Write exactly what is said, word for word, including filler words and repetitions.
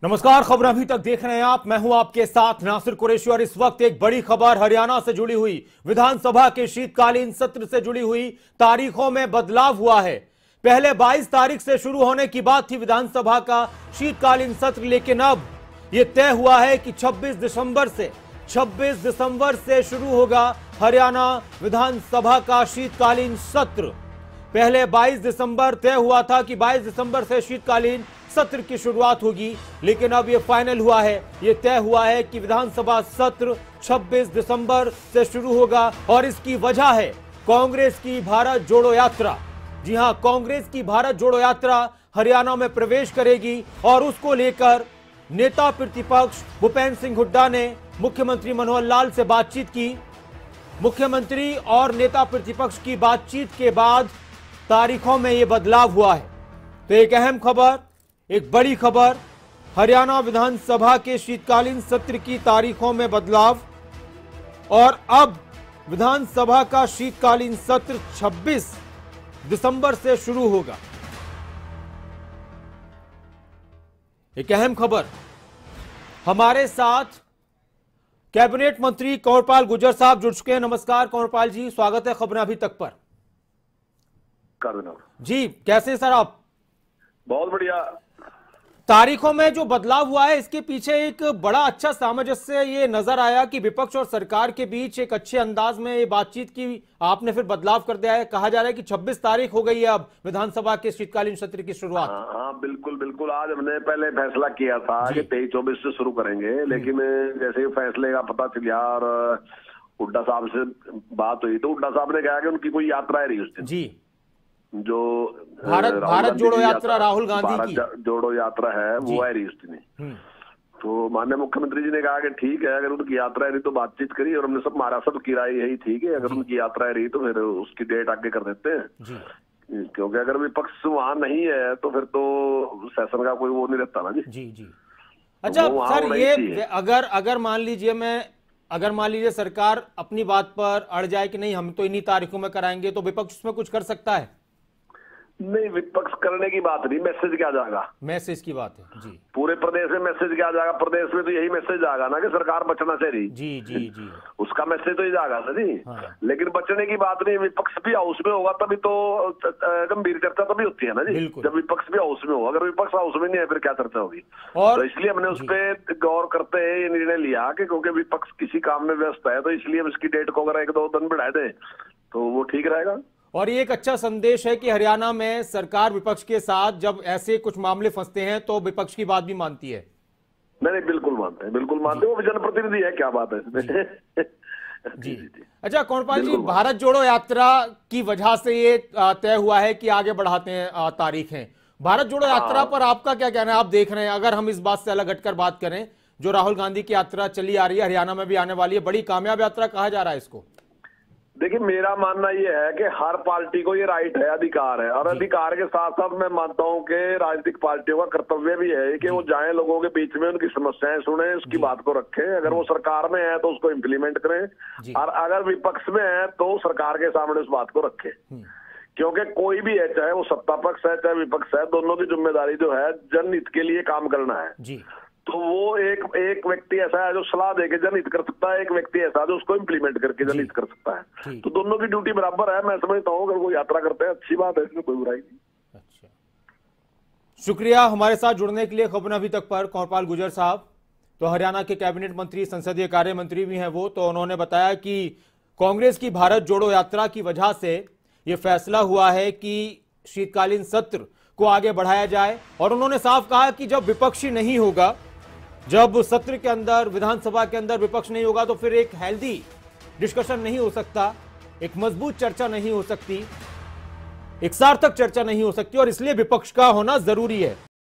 नमस्कार, खबर अभी तक देख रहे हैं आप। मैं हूं आपके साथ नासिर कुरैशी और इस वक्त एक बड़ी खबर हरियाणा से जुड़ी हुई, विधानसभा के शीतकालीन सत्र से जुड़ी हुई तारीखों में बदलाव हुआ है। पहले बाईस तारीख से शुरू होने की बात थी विधानसभा का शीतकालीन सत्र, लेकिन अब यह तय हुआ है कि छब्बीस दिसंबर से छब्बीस दिसंबर से शुरू होगा हरियाणा विधानसभा का शीतकालीन सत्र। पहले बाईस दिसंबर तय हुआ था कि बाईस दिसंबर से शीतकालीन सत्र की शुरुआत होगी, लेकिन अब यह फाइनल हुआ है, यह तय हुआ है कि विधानसभा सत्र छब्बीस दिसंबर से शुरू होगा। और इसकी वजह है कांग्रेस की भारत जोड़ो यात्रा। जी हां, कांग्रेस की भारत जोड़ो यात्रा हरियाणा में प्रवेश करेगी और उसको लेकर नेता प्रतिपक्ष भूपेंद्र सिंह हुड्डा ने मुख्यमंत्री मनोहर लाल से बातचीत की। मुख्यमंत्री और नेता प्रतिपक्ष की बातचीत के बाद तारीखों में यह बदलाव हुआ है। तो एक अहम खबर, एक बड़ी खबर, हरियाणा विधानसभा के शीतकालीन सत्र की तारीखों में बदलाव और अब विधानसभा का शीतकालीन सत्र छब्बीस दिसंबर से शुरू होगा। एक अहम खबर, हमारे साथ कैबिनेट मंत्री कंवरपाल गुर्जर साहब जुड़ चुके हैं। नमस्कार कंवरपाल जी, स्वागत है खबर अभी तक पर। जी कैसे हैं सर आप? बहुत बढ़िया। तारीखों में जो बदलाव हुआ है, इसके पीछे एक बड़ा अच्छा सामंजस्य ये नजर आया कि विपक्ष और सरकार के बीच एक अच्छे अंदाज में ये बातचीत की आपने फिर बदलाव कर दिया है। कहा जा रहा है कि छब्बीस तारीख हो गई है अब विधानसभा के शीतकालीन सत्र की शुरुआत। हाँ, हाँ बिल्कुल बिल्कुल। आज हमने पहले फैसला किया था कि तेईस चौबीस से शुरू करेंगे, लेकिन जैसे ही फैसले का पता चला और हुड्डा साहब से बात हुई तो हुड्डा साहब ने कहा कि उनकी कोई यात्रा है रही उस दिन, जी जो भारत भारत जोड़ो यात्रा राहुल गांधी की जोड़ो यात्रा है वो है रही उस दिन। तो माननीय मुख्यमंत्री जी ने कहा कि ठीक है, अगर उनकी यात्रा रही तो बातचीत करी, और हमने सब हमारा सब की राय यही थी कि अगर उनकी यात्रा रही तो फिर उसकी डेट आगे कर देते हैं, क्योंकि अगर विपक्ष वहां नहीं है तो फिर तो सेशन का कोई वो नहीं रहता ना जी। जी जी अच्छा सर, ये अगर अगर मान लीजिए मैं अगर मान लीजिए सरकार अपनी बात पर अड़ जाए कि नहीं हम तो इन्हीं तारीखों में कराएंगे, तो विपक्ष उसमें कुछ कर सकता है? नहीं, विपक्ष करने की बात नहीं, मैसेज क्या जाएगा? मैसेज की बात है जी। पूरे प्रदेश में मैसेज क्या जाएगा? प्रदेश में तो यही मैसेज जाएगा ना कि सरकार बचना चाहिए। जी जी जी उसका मैसेज तो ही जाएगा ना जी। हाँ। लेकिन बचने की बात नहीं, विपक्ष भी हाउस में होगा तभी तो गंभीर चर्चा तभी होती है ना जी, जब विपक्ष भी हाउस में होगा। अगर विपक्ष हाउस में नहीं है फिर क्या चर्चा होगी? और तो इसलिए हमने उस पर गौर करते हुए ये निर्णय लिया कि क्योंकि विपक्ष किसी काम में व्यस्त है तो इसलिए उसकी डेट को अगर एक दो दिन बढ़ा दे तो वो ठीक रहेगा। और ये एक अच्छा संदेश है कि हरियाणा में सरकार विपक्ष के साथ जब ऐसे कुछ मामले फंसते हैं तो विपक्ष की बात भी मानती है। नहीं नहीं बिल्कुल मानते हैं, बिल्कुल मानते हैं, वो जनप्रतिनिधि है, क्या बात है इसमें। जी जी जी अच्छा कंवरपाल जी, भारत जोड़ो यात्रा की वजह से ये तय हुआ है कि आगे बढ़ाते हैं तारीखें। भारत जोड़ो यात्रा पर आपका क्या कहना है? आप देख रहे हैं, अगर हम इस बात से अलग हटकर बात करें, जो राहुल गांधी की यात्रा चली आ रही है, हरियाणा में भी आने वाली है, बड़ी कामयाब यात्रा कहा जा रहा है इसको। देखिए, मेरा मानना यह है कि हर पार्टी को ये राइट है, अधिकार है, और अधिकार के साथ साथ मैं मानता हूं कि राजनीतिक पार्टियों का कर्तव्य भी है कि वो जाएं लोगों के बीच में, उनकी समस्याएं सुने, उसकी बात को रखें। अगर वो सरकार में है तो उसको इम्प्लीमेंट करें, और अगर विपक्ष में है तो सरकार के सामने उस बात को रखें, क्योंकि कोई भी है, चाहे वो सत्ता पक्ष है चाहे विपक्ष है, दोनों की जिम्मेदारी जो है जनहित के लिए काम करना है जी। तो वो एक एक व्यक्ति ऐसा है जो सलाह देके जनहित कर सकता है, एक व्यक्ति ऐसा है जो उसको इम्प्लीमेंट करके जनहित कर सकता है। तो दोनों की ड्यूटी बराबर है। मैं समझता हूँ अगर वो यात्रा करते हैं अच्छी बात है, इसमें कोई बुराई नहीं। अच्छा, शुक्रिया हमारे साथ जुड़ने के लिए खबर अभी तक पर कंवरपाल गुर्जर साहब। तो हरियाणा के कैबिनेट मंत्री, संसदीय कार्य मंत्री भी हैं वो, तो उन्होंने बताया कि कांग्रेस की भारत जोड़ो यात्रा की वजह से ये फैसला हुआ है कि शीतकालीन सत्र को आगे बढ़ाया जाए। और उन्होंने साफ कहा कि जब विपक्षी नहीं होगा, जब सत्र के अंदर, विधानसभा के अंदर विपक्ष नहीं होगा, तो फिर एक हेल्दी डिस्कशन नहीं हो सकता, एक मजबूत चर्चा नहीं हो सकती, एक सार्थक चर्चा नहीं हो सकती, और इसलिए विपक्ष का होना जरूरी है।